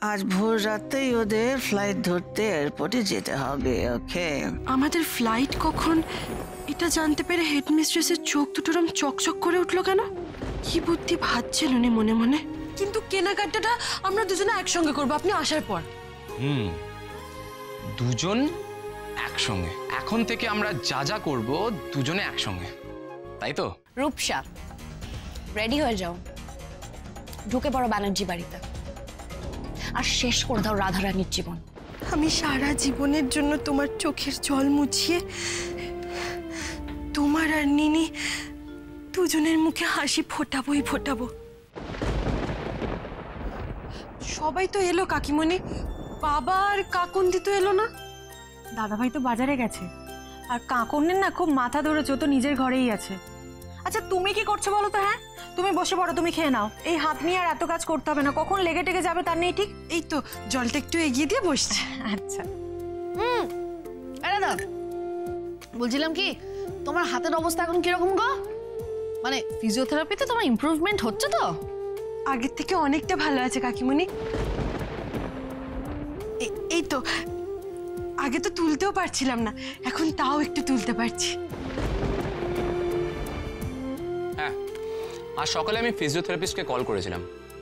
আজ ভোর রাতেই ওদের ফ্লাইট ধরতে এয়ারপোর্টে যেতে হবে। ওকে, আমাদের ফ্লাইট কখন এটা জানতে পেরে হেডমিস্ট্রেসের চোখ দুটোরম চকচক করে উঠলো কেন? কি বুদ্ধি ভাবছেন উনি মনে মনে। কিন্তু কেনাকাটাটা আমরা দুজনে একসঙ্গে করবো আপনি আসার পর। দুজন একসঙ্গে? এখন থেকে আমরা যা যা করবো দুজনে একসঙ্গে, তাই তো? রূপসা, রেডি হয়ে যাও, ঢুকে পড়ো ব্যানার্জি বাড়িতে, আর শেষ করে দাও রাধারানীর জীবন। আমি সারা জীবনের জন্য তোমার চোখের জল মুছিয়ে তোমার আর নিনি দুজনের মুখে হাসি ফোটাবোই ফোটাবো। সবাই তো এলো কাকিমণি, বাবা আর কাকুন্দি তো এলো না। দাদাভাই তো বাজারে গেছে, আর কাকনের না খুব মাথা ধরেছে, তো নিজের ঘরেই আছে। আচ্ছা তুমি কি করছো বলো তো? হ্যাঁ তুমি বসে পড়ো, তুমি খেয়ে নাও। এই হাত নিয়ে আর এত কাজ করতে হবে না, কখন লেগে টেগে যাবে তার নেই ঠিক। এই তো জলটা একটু এগিয়ে দিয়ে বসছি। আচ্ছা আরে দাদা, বলছিলাম কি তোমার হাতের অবস্থা এখন কিরকম গো? মানে ফিজিওথেরাপিতে তোমার ইমপ্রুভমেন্ট হচ্ছে তো? আগের থেকে অনেকটা ভালো আছে কাকিমণি। এই তো, আগে তো তুলতেও পারছিলাম না, এখন তাও একটু তুলতে পারছি। হ্যাঁ, আজ সকালে আমি ফিজিওথেরাপিস্টকে কল করেছিলাম।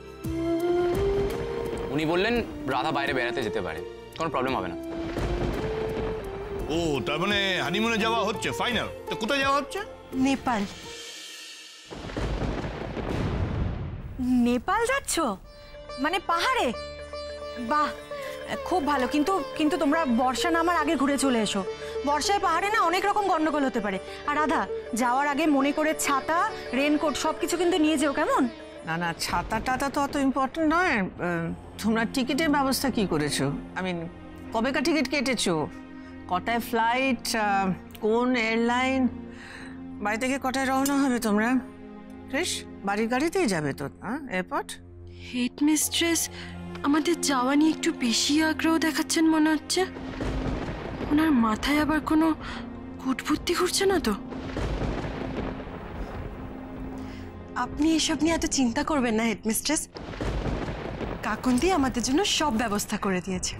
উনি বললেন রাধা বাইরে বেড়াতে যেতে পারে, কোনো প্রবলেম হবে না। ও, তার মানে হানিমুনে যাওয়া হচ্ছে ফাইনাল? তো কোথায় যাওয়া হচ্ছে? নেপাল। নেপাল যাচ্ছ? মানে পাহাড়ে? বাহ, খুব ভালো। কিন্তু কিন্তু তোমরা বর্ষা নামার আগে ঘুরে চলে এসো। বর্ষায় পাহাড়ে না অনেক রকম গন্ডগোল হতে পারে। আর রাধা, যাওয়ার আগে মনে করে ছাতা, রেনকোট সবকিছু কিন্তু নিয়ে যেও, কেমন? না না, ছাতা টাতা তো অত ইম্পর্টেন্ট নয়। তোমরা টিকিটের ব্যবস্থা কি করেছো? কবেকার টিকিট কেটেছো? কটায় ফ্লাইট? কোন এয়ারলাইন? বাড়ি থেকে কটায় রওনা হবে তোমরা? ক্রিস, বাড়ির গাড়িতেই যাবে তো এয়ারপোর্ট? হেডমিস্ট্রেস আমাদের যাওয়া নিয়ে একটু বেশি আগ্রহ দেখাচ্ছেন মনে হচ্ছে। ওনার মাথায় আবার কোনো কুটবুদ্ধি ঘুরছে না তো? আপনি এসব নিয়ে এত চিন্তা করবেন না হেডমিস্ট্রেস, কাকুন্দি আমাদের জন্য সব ব্যবস্থা করে দিয়েছে।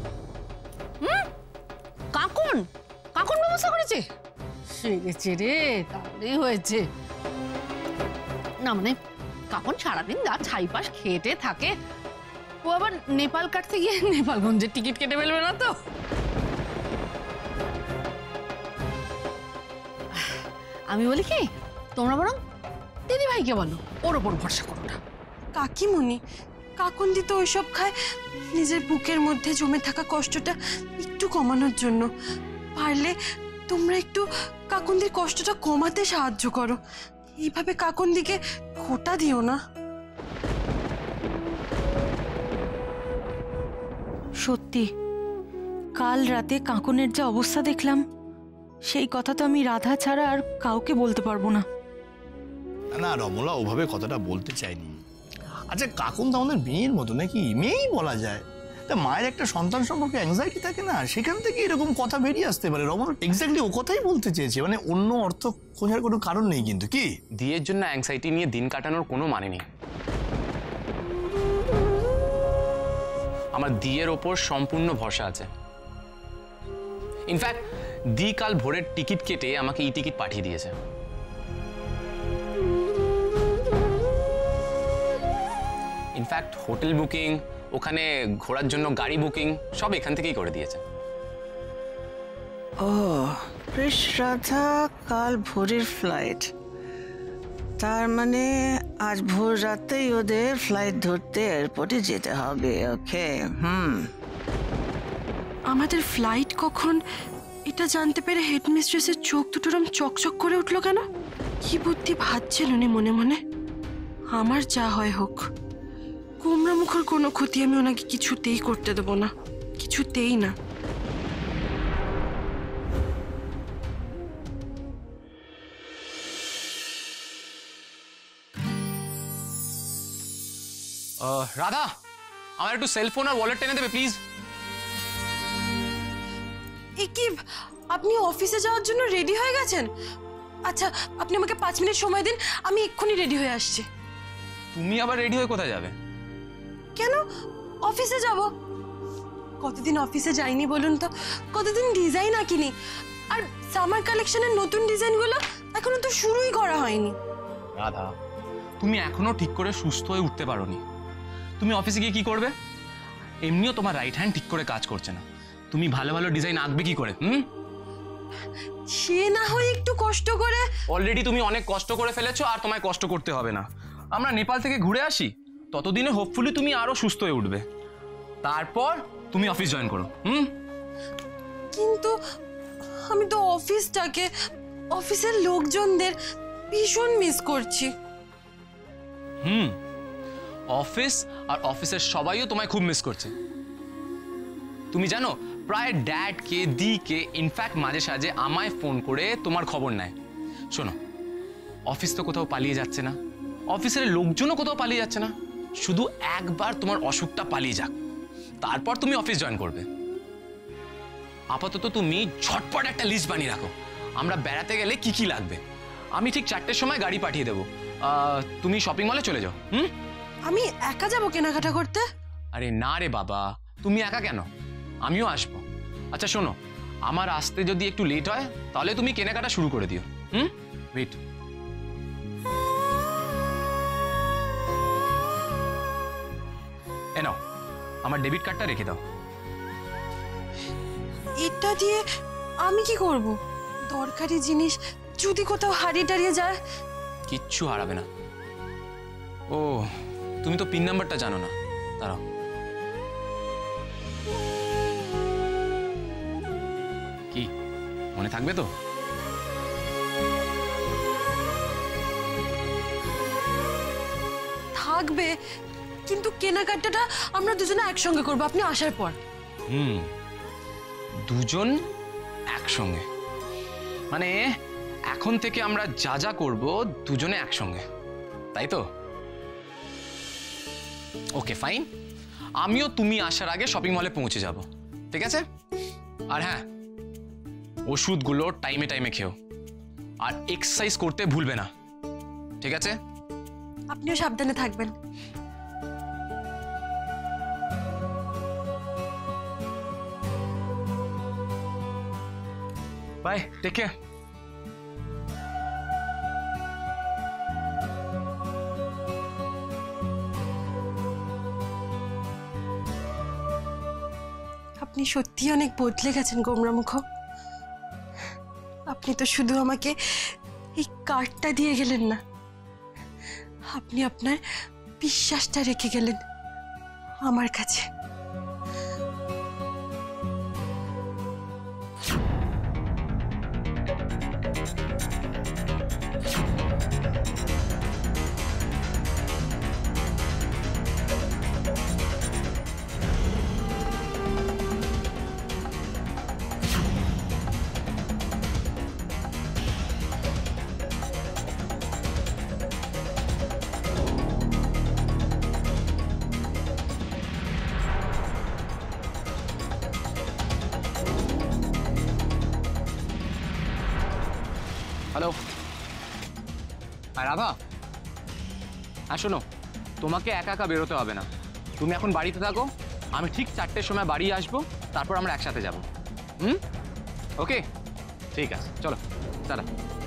কাকুন কাকুন ব্যবস্থা করেছে? সেগেছে রে, তাহলেই হয়েছে। না মানে কাকুন সারাদিন যা ছাইপাশ খেটে থাকে, ও আবার নেপাল কাটতে গিয়ে নেপালগঞ্জের টিকিট কেটে ফেলবে না তো? আমি বলি কি, তোমরা বরং দিদি ভাইকে বলো, ওর ওপর ভরসা করো না। কাকিমণি, কাকুন্দি তো ওইসব খায় নিজের বুকের মধ্যে জমে থাকা কষ্টটা একটু কমানোর জন্য। পারলে তোমরা একটু কাকুন্দির কষ্টটা কমাতে সাহায্য করো, এইভাবে কাকুন্দিকে খোটা দিও না। সত্যি কাল রাতে কাকনের যা অবস্থা দেখলাম, সেই কথা তো আমি রাধা ছাড়া আর কাউকে বলতে পারবো না। না রমলা ওভাবে কথাটা বলতে চাইনি। আচ্ছা, কাকুন তো আমাদের মেয়ের মতো নাকি? মেয়েই বলা যায়। তা মায়ের একটা সন্তান সম্পর্কে অ্যাংজাইটি থাকে না, সেখান থেকে এরকম কথা বেরিয়ে আসতে পারে। রমলা এক্স্যাক্টলি ও কথাই বলতে চেয়েছে, মানে অন্য অর্থ খোঁজার কোনো কারণ নেই। কিন্তু কি দিয়ের জন্য অ্যাংজাইটি নিয়ে দিন কাটানোর কোনো মানে নেই। আমার দিয়ের ওপর সম্পূর্ণ ভরসা আছে। ইনফ্যাক্ট দি কাল ভোরের টিকিট কেটে আমাকে ই টিকিট পাঠিয়ে দিয়েছে। ইনফ্যাক্ট হোটেল বুকিং, ওখানে ঘোরার জন্য গাড়ি বুকিং সব এখান থেকেই করে দিয়েছে। ও, ক্রিস রাধা কাল ভোরের ফ্লাইট, তার মানে আজ ভোর রাতেই ওদের ফ্লাইট ধরতে এয়ারপোর্টে যেতে হবে। ওকে, আমাদের ফ্লাইট কখন এটা জানতে পেরে হেডমিস্ট্রেসের চোখ দুটোরম চকচক করে উঠলো কেন? কি বুদ্ধি ভাবছেন উনি মনে মনে। আমার যা হয় হোক, কুমড়া মুখের কোনো ক্ষতি আমি ওনাকে কিছুতেই করতে দেবো না, কিছুতেই না। রাধা, আমার একটু সেলফোন আর ওয়ালেট এনে দেবে প্লিজ। এ কি, আপনি অফিসে যাওয়ার জন্য রেডি হয়ে গেছেন? আচ্ছা, আপনি আমাকে 5 মিনিট সময় দিন, আমি এক্ষুনি রেডি হয়ে আসছি। তুমি আবার রেডি হয়ে কোথায় যাবে? কেন, অফিসে যাব। কতদিন অফিসে যাইনি বলুন তো, কতদিন ডিজাইন আঁকিনি। আর সামার কালেকশনের নতুন ডিজাইনগুলো এখনো তো শুরুই করা হয়নি। রাধা, তুমি এখনো ঠিক করে সুস্থ হয়ে উঠতে পারোনি। তুমি অফিসে গিয়ে কি করবে? এমনিও তোমার রাইট হ্যান্ড ঠিক করে কাজ করছে না, তুমি ভালো ভালো ডিজাইন আঁকবে কি করে? সে না হয় একটু কষ্ট করে। অলরেডি তুমি অনেক কষ্ট করে ফেলেছো, আর তোমায় কষ্ট করতে হবে না। আমরা নেপাল থেকে ঘুরে আসি, ততদিনে হোপফুলি তুমি আরো সুস্থ হয়ে উঠবে, তারপর তুমি অফিস জয়েন করো। কিন্তু আমি তো অফিসটাকে, অফিসের লোকজনদের ভীষণ মিস করছি। অফিস আর অফিসের সবাইও তোমায় খুব মিস করছে। তুমি জানো, প্রায় ড্যাডকে, দিকে, ইনফ্যাক্ট মাঝে সাঝে আমায় ফোন করে তোমার খবর নেয়। শোনো, অফিস তো কোথাও পালিয়ে যাচ্ছে না, অফিসের লোকজনও কোথাও পালিয়ে যাচ্ছে না। শুধু একবার তোমার অসুখটা পালিয়ে যাক, তারপর তুমি অফিস জয়েন করবে। আপাতত তুমি ঝটপট একটা লিস্ট বানিয়ে রাখো, আমরা বেড়াতে গেলে কি কি লাগবে। আমি ঠিক 4টের সময় গাড়ি পাঠিয়ে দেবো, তুমি শপিং মলে চলে যাও। আমি একা যাব কেনাকাটা করতে? আরে না রে বাবা, তুমি একা কেন, আমিও আসবো। আচ্ছা শোনো, আমার আসতে যদি একটু লেট হয় তাহলে তুমি কেনাকাটা শুরু করে দিও। ওয়েট, নাও আমার ডেবিট কার্ডটা রেখে দাও। এটা দিয়ে আমি কি করব? দরকারি জিনিস যদি কোথাও হারিয়ে টারিয়ে যায়? কিচ্ছু হারাবে না। ও, তুমি তো পিন নাম্বারটা জানো না, দাঁড়াও। কি মনে থাকবে তো? থাকবে, কিন্তু কেনাকাটাটা আমরা দুজনে একসঙ্গে করবো আপনি আসার পর। দুজন একসঙ্গে মানে এখন থেকে আমরা যা যা করবো দুজনে একসঙ্গে, তাই তো? ওকে ফাইন, আমিও তুমি আসার আগে শপিং মলে পৌঁছে যাব, ঠিক আছে? আর হ্যাঁ, ওষুধগুলো টাইমে টাইমে খেও, আর এক্সারসাইজ করতে ভুলবে না, ঠিক আছে? আপনিও সাবধানে থাকবেন। Bye, take care. আপনি সত্যি অনেক বদলে গেছেন গোমরামুখ। আপনি তো শুধু আমাকে এই কার্ডটা দিয়ে গেলেন না, আপনি আপনার বিশ্বাসটা রেখে গেলেন আমার কাছে। হ্যালো, রাধা, হ্যাঁ শোনো, তোমাকে একা একা বেরোতে হবে না, তুমি এখন বাড়িতে থাকো, আমি ঠিক 4টের সময় বাড়ি আসবো, তারপর আমরা একসাথে যাব। ওকে, ঠিক আছে, চলো টাটা।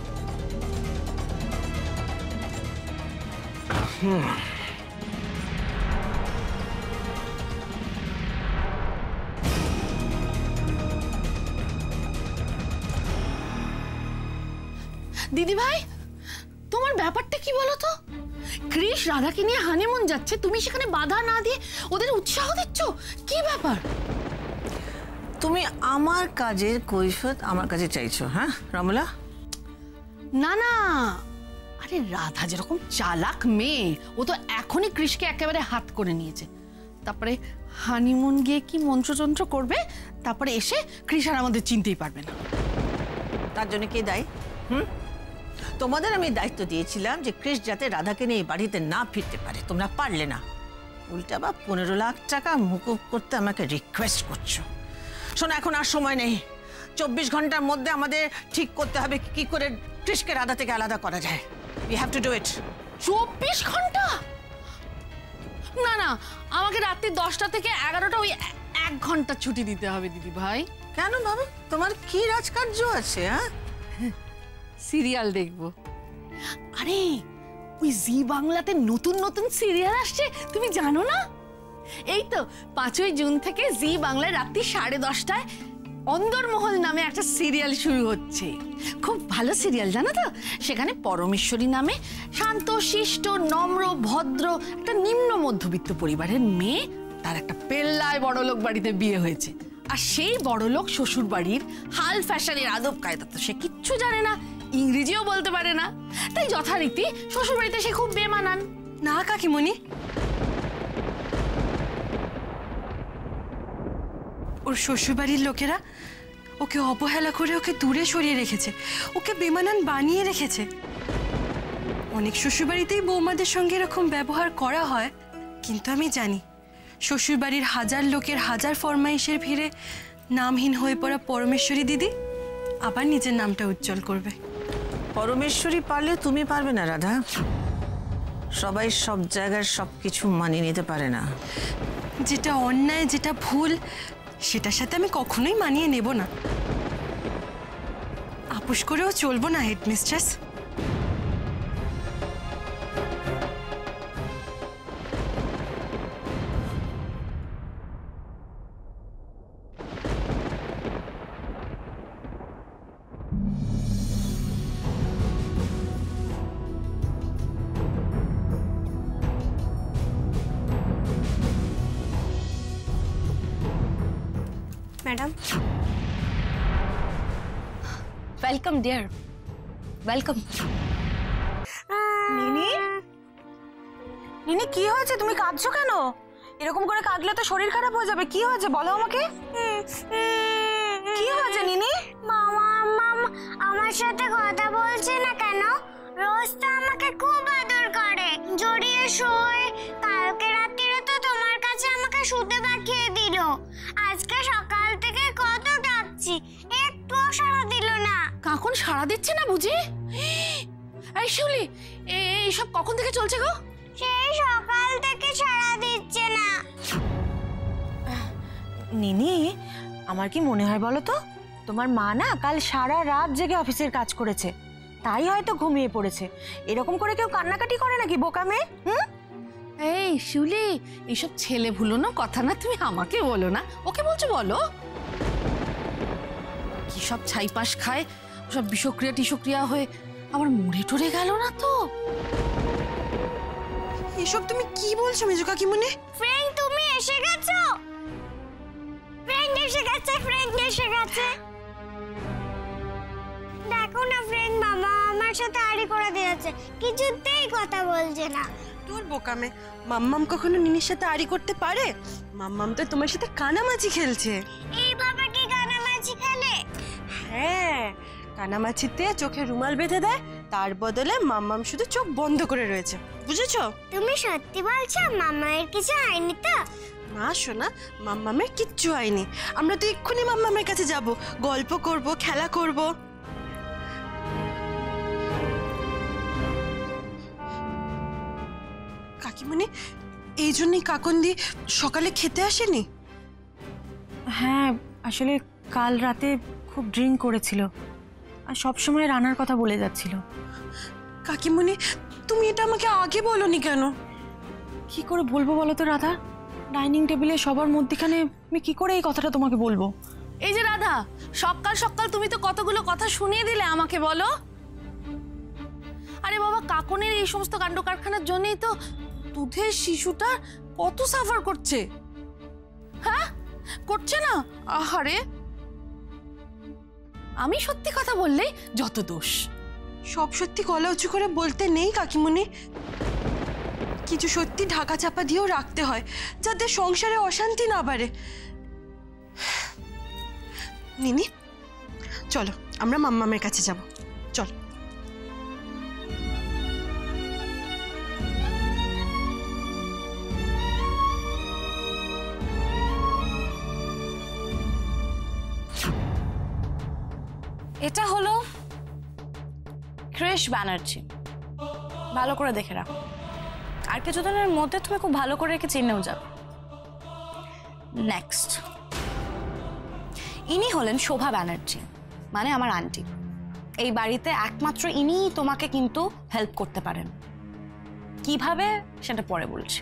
দিদি ভাই, তোমার ব্যাপারটা কি বলো তো? ক্রিশ রাধাকে নিয়ে হানিমুন যাচ্ছে, তুমি সেখানে বাধা না দিয়ে ওদের উৎসাহ দিচ্ছ, কি ব্যাপার? তুমি আমার কাজের কৈফিয়ত আমার কাছে চাইছো, হ্যাঁ রমলা? না না, আরে রাধা যেরকম চালাক মেয়ে, ও তো এখনই ক্রিশকে একেবারে হাত করে নিয়েছে। তারপরে হানিমুন গিয়ে কি মন্ত্রতন্ত্র করবে, তারপরে এসে ক্রিশ আর আমাদের চিনতেই পারবে না। তার জন্য কে দায়ী? তোমাদের আমি দায়িত্ব দিয়েছিলাম যে ক্রিশ যাতে রাধাকে নিয়ে এই বাড়িতে না ফিরতে পারে, তোমরা পারলে না, উল্টা বা 15 লাখ টাকা মুকুব করতে আমাকে রিকোয়েস্ট করছো। শোনো, এখন আর সময় নেই, 24 ঘন্টার মধ্যে আমাদের ঠিক করতে হবে কি করে ক্রিশকে রাধা থেকে আলাদা করা যায়। We have to do it. 24 ঘন্টা? না না, আমাকে রাত্রি 10টা থেকে 11টা, ওই 1 ঘন্টা ছুটি দিতে হবে দিদি ভাই। কেন বাবা, তোমার কি রাজকার্য আছে? হ্যাঁ, সিরিয়াল দেখবো। আরে ওই জি বাংলাতে নতুন নতুন সিরিয়াল আসছে, তুমি জানো না? এই তো 5ই জুন থেকে জি বাংলায় রাত্রি 10:30টায় অন্দরমহল নামে একটা সিরিয়াল শুরু হচ্ছে। খুব ভালো সিরিয়াল, জানো তো? সেখানে পরমেশ্বরী নামে শান্ত শিষ্ট নম্র ভদ্র একটা নিম্ন মধ্যবিত্ত পরিবারের মেয়ে, তার একটা পেল্লায় বড়লোক বাড়িতে বিয়ে হয়েছে। আর সেই বড়লোক শ্বশুর বাড়ির হাল ফ্যাশনের আদব কায়দা তো সে কিচ্ছু জানে না, ইংরেজিও বলতে পারে না। তাই যথারীতি শ্বশুর বাড়িতে সে খুব বেমানান। না কাকিমণি, ওর শ্বশুরবাড়ির লোকেরা ওকে অবহেলা করে ওকে দূরে সরিয়ে রেখেছে, ওকে বেমানান বানিয়ে রেখেছে। অনেক শ্বশুরবাড়িতেই বৌমাদের সঙ্গে এরকম ব্যবহার করা হয়, কিন্তু আমি জানি শ্বশুরবাড়ির 1000 লোকের 1000 ফরমাইশের ভিড়ে নামহীন হয়ে পড়া পরমেশ্বরী দিদি আবার নিজের নামটা উজ্জ্বল করবে। পরমেশ্বরী পারলে তুমি পারবে না রাধা। সবাই সব জায়গায় সবকিছু মানিয়ে নিতে পারে না। যেটা অন্যায়, যেটা ভুল, সেটার সাথে আমি কখনোই মানিয়ে নেব না। আপোষ করেও চলবো না headmistress. Madam, welcome dear, welcome. Nini, Nini কি হয়েছে? তুমি কাঁদছো কেন? এরকম করে কাঁদলে তো শরীর খারাপ হয়ে যাবে। কি হয়েছে বলো আমাকে। কি হয়েছে নিনি? মামা আমার সাথে কথা বলছে না কেন? রোজ তো আমাকে খুব আদর করে, জড়িয়ে শোয়। কালকে রাত্রিরে তো তোমার কাছে আমাকে শুতে পাঠিয়ে দিল। আজকে সকাল থেকে কত ডাকছি, একটুও সাড়া দিল না। কাকুন সাড়া দিচ্ছে না বুঝি? এই শিউলি, এইসব কখন থেকে চলছে গো? সেই সকাল থেকে সাড়া দিচ্ছে না। নিনি, আমার কি মনে হয় বলো তো, তোমার মা না কাল সারা রাত জেগে অফিসের কাজ করেছে, তাই হয়তো ঘুমিয়ে পড়েছে। এরকম করে কেউ কান্নাকাটি করে নাকি বোকা মেয়ে? এই শিউলি, এইসব ছেলে ভুলোনো কথা না, তুমি আমাকে বলো না, ওকে বলছো বলো। কি সব ছাইপাশ খায়, সব বিষক্রিয়া টিসক্রিয়া হয়ে আবার মরে টরে গেল না তো? এসব তুমি কি বলছো মেজো কাকিমণি? ফ্রেন্ড তুমি এসে গেছো? ফ্রেন্ড এসে গেছে, ফ্রেন্ড এসে গেছে। দেখো না ফ্রেন্ড, মামা আমার সাথে আড়ি করে দিয়েছে, কিছুতেই কথা বলছে না। তোর বোকামে, মাম্মাম কখনো নিনির সাথে আড়ি করতে পারে? মাম্মাম তো তোমার সাথে কানামাছি খেলছে। এইভাবে কি কানামাছি খেলে? হ্যাঁ, কানামাছিতে চোখে রুমাল বেঁধে দেয়, তার বদলে মাম্মাম শুধু চোখ বন্ধ করে রয়েছে, বুঝেছো? তুমি সত্যি বলছো মামায়ের কিছু হয়নি তো? না শোনা, মাম্মামের কিচ্ছু হয়নি। আমরা তো এক্ষুনি মাম্মামের কাছে যাব, গল্প করব, খেলা করব। কাকিমণি, এই জন্যই কাকন্দি সকালে খেতে আসেনি? হ্যাঁ, আসলে কাল রাতে খুব ড্রিঙ্ক করেছিল আর সবসময় রানার কথা বলে যাচ্ছিল। কাকিমণি, তুমি এটা আমাকে আগে বলনি কেন? কি করে বলবো বলো তো রাধা? ডাইনিং টেবিলে সবার মধ্যখানে আমি কি করে এই কথাটা তোমাকে বলবো? এই যে রাধা, সকাল সকাল তুমি তো কতগুলো কথা শুনিয়ে দিলে আমাকে, বলো। আরে বাবা, কাকনের এই সমস্ত কাণ্ড কারখানার জন্যই তো দুধের শিশুটা কত সাফার করছে। হ্যাঁ, করছে না? আহারে, আমি সত্যি কথা বললেই যত দোষ। সব সত্যি গলা উঁচু করে বলতে নেই কাকিমণি, কিছু সত্যি ঢাকা চাপা দিয়েও রাখতে হয়, যাতে সংসারে অশান্তি না বাড়ে। নিনি, চলো আমরা মাম্মামের কাছে যাব, চল। এটা হলো ক্রিশ ব্যানার্জি, ভালো করে দেখে রাখো। আর কিছুদিনের মধ্যে তুমি খুব ভালো করে একে চিনেও যাবে। নেক্সট, ইনি হলেন শোভা ব্যানার্জি, মানে আমার আন্টি। এই বাড়িতে একমাত্র ইনিই তোমাকে কিন্তু হেল্প করতে পারেন। কিভাবে সেটা পরে বলছি।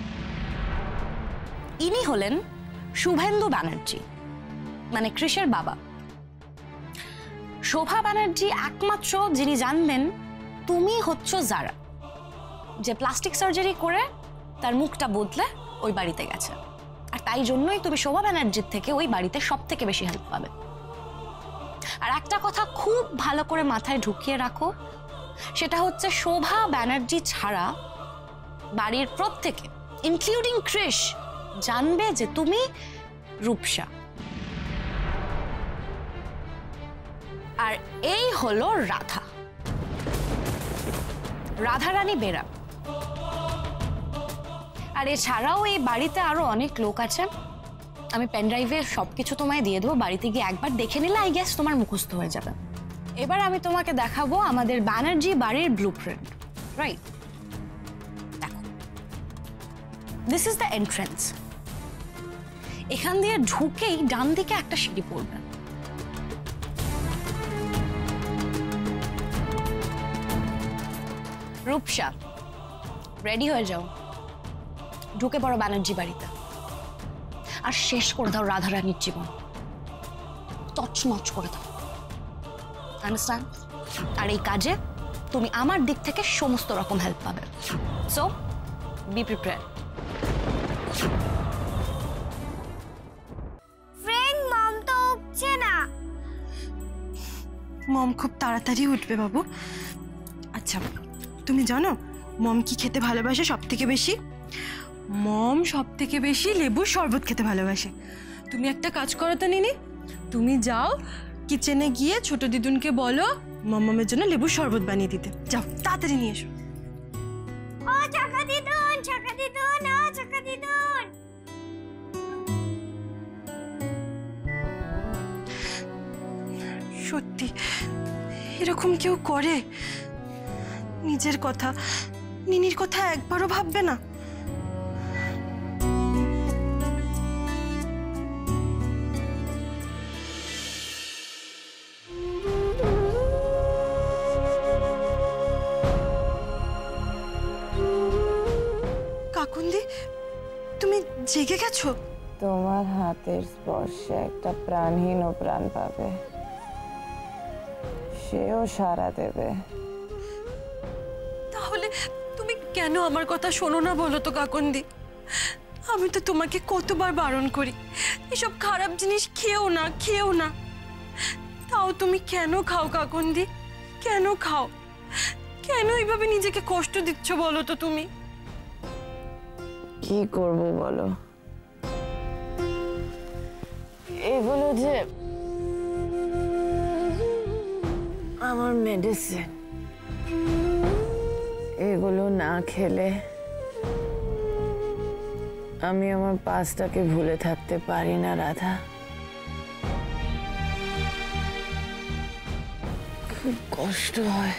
ইনি হলেন শুভেন্দু ব্যানার্জি, মানে কৃষের বাবা। শোভা ব্যানার্জি একমাত্র যিনি জানবেন তুমি হচ্ছ যারা, যে প্লাস্টিক সার্জারি করে তার মুখটা বদলে ওই বাড়িতে গেছে। আর তাই জন্যই তুমি শোভা ব্যানার্জির থেকে ওই বাড়িতে সব থেকে বেশি হেল্প পাবে। আর একটা কথা খুব ভালো করে মাথায় ঢুকিয়ে রাখো, সেটা হচ্ছে শোভা ব্যানার্জি ছাড়া বাড়ির প্রত্যেকে, ইনক্লুডিং কৃষ, জানবে যে তুমি রূপসা। আর এই হলো রাধা, রাধারানী বেরা। আর এছাড়াও এই বাড়িতে আরো অনেক লোক আছে। আমি পেনড্রাইভে সবকিছু তোমায় দিয়ে দেবো, বাড়িতে গিয়ে একবার দেখে নিলে আই গেস তোমার মুখস্থ হয়ে যাবে। এবার আমি তোমাকে দেখাবো আমাদের ব্যানার্জি বাড়ির ব্লুপ্রিন্ট। রাইট, দেখো, দিস ইজ দ্য এন্ট্রান্স। এখান দিয়ে ঢুকেই ডান দিকে একটা সিঁড়ি পড়বে। রূপসা, রেডি হয়ে যাও, ঢুকে পড়ো ব্যানার্জি বাড়িতে, আর শেষ করে দাও রাধারানীর জীবন, তছনছ করে দাও। আন্ডারস্ট্যান্ড? আর এই কাজে তুমি আমার দিক থেকে সমস্ত রকম হেল্প পাবে। So be prepare. Friend, mom তো উঠছে না। মম খুব তাড়াতাড়ি উঠবে বাবু। আচ্ছা, তুমি জানো মম কি খেতে ভালোবাসে সব থেকে বেশি? মম সব থেকে বেশি লেবুর শরবত খেতে ভালোবাসে। তুমি একটা কাজ করো তো নিনি, তুমি যাও কিচেনে গিয়ে ছোট দিদুনকে বলো মমের জন্য লেবুর শরবত বানিয়ে দিতে। যাও, তাড়াতাড়ি নিয়ে এসো। ও চাকা দিদুন, চাকা দিদুন, ও চাকা দিদুন। সত্যি এরকম কেউ করে? নিজের কথা, নিনির কথা একবারও ভাববে না? কাকুন্দি, তুমি জেগে গেছো? তোমার হাতের স্পর্শে একটা প্রাণহীন ও প্রাণ পাবে, সেও সাড়া দেবে। তাহলে তুমি কেন আমার কথা শোনো না বলো তো কাকুন্দি? আমি তো তোমাকে কতবার বারণ করি এসব খারাপ জিনিস খেও না, খেও না। তাও তুমি কেন খাও কাকুন্দি? কেন খাও? কেন এইভাবে নিজেকে কষ্ট দিচ্ছ বলো তো তুমি? কি করব বলো? এগুলো যে আমার মেডিসিন, এগুলো না খেলে আমি আমার পাস্টটাকে ভুলে থাকতে পারি না রাধা। খুব কষ্ট হয়,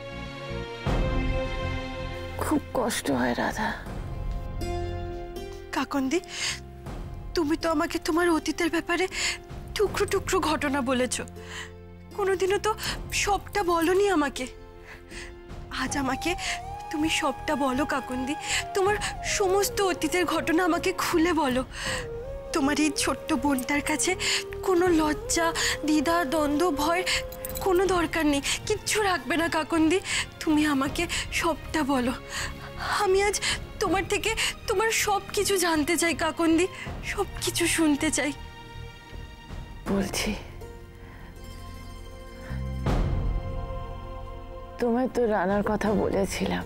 খুব কষ্ট হয় রাধা। কাকুন্দি, তুমি তো আমাকে তোমার অতীতের ব্যাপারে টুকরো টুকরো ঘটনা বলেছো, কোনোদিনও তো সবটা বলনি আমাকে। আজ আমাকে তুমি সবটা বলো কাকুন্দি, তোমার সমস্ত অতীতের ঘটনা আমাকে খুলে বলো। তোমার এই ছোট্ট বোনটার কাছে কোনো লজ্জা, দ্বিধা, দ্বন্দ্ব, ভয় কোনো দরকার নেই, কিচ্ছু রাখবে না কাকুন্দি। তুমি আমাকে সবটা বলো। আমি আজ তোমার থেকে তোমার সব কিছু জানতে চাই কাকুন্দি, সব কিছু শুনতে চাই। বলছি, তোমায় তো রানার কথা বলেছিলাম।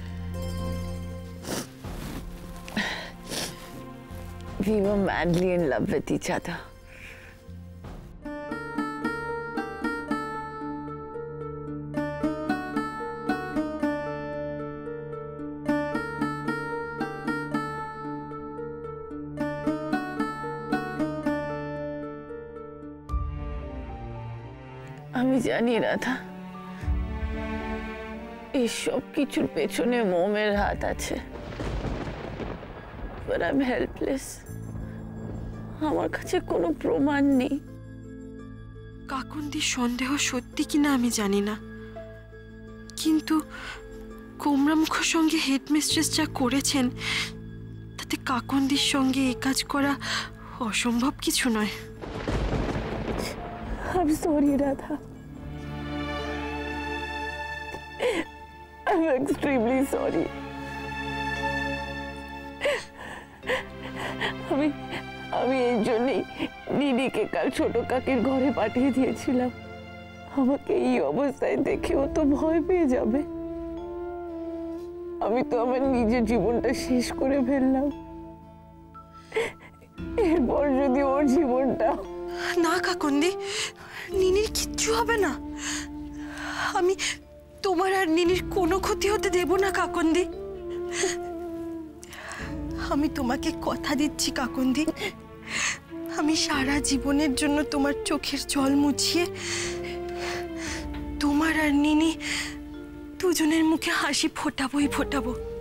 We were madly in love with each other. আমি জানি রাধা, এসব কিছুর পেছনে মোমের হাত আছে, বাট আই এম হেল্পলেস। আমার কাছে কোনো প্রমাণ নেই। কাকুন্দির সন্দেহ সত্যি কিনা আমি জানি না, কিন্তু কোমরামুখর সঙ্গে হেডমিস্ট্রেস যা করেছেন তাতে কাকুন্দির সঙ্গে এই কাজ করা অসম্ভব কিছু নয়। I'm sorry, Radha. I'm extremely sorry. আমি এই জন্যই নিনিকে কাল ছোট কাকির ঘরে পাঠিয়ে দিয়েছিলাম। আমাকে এই অবস্থায় দেখে ও তো ভয় পেয়ে যাবে। আমি তো আমার নিজের জীবনটা শেষ করে ফেললাম, এরপর যদি ওর জীবনটা। না কাকুন্দি, নিনির কিচ্ছু হবে না। আমি তোমার আর নিনির কোনো ক্ষতি হতে দেব না কাকুন্দি। আমি তোমাকে কথা দিচ্ছি কাকুন্দি, আমি সারা জীবনের জন্য তোমার চোখের জল মুছিয়ে তোমার আর নিনি দুজনের মুখে হাসি ফোটাবোই ফোটাবো।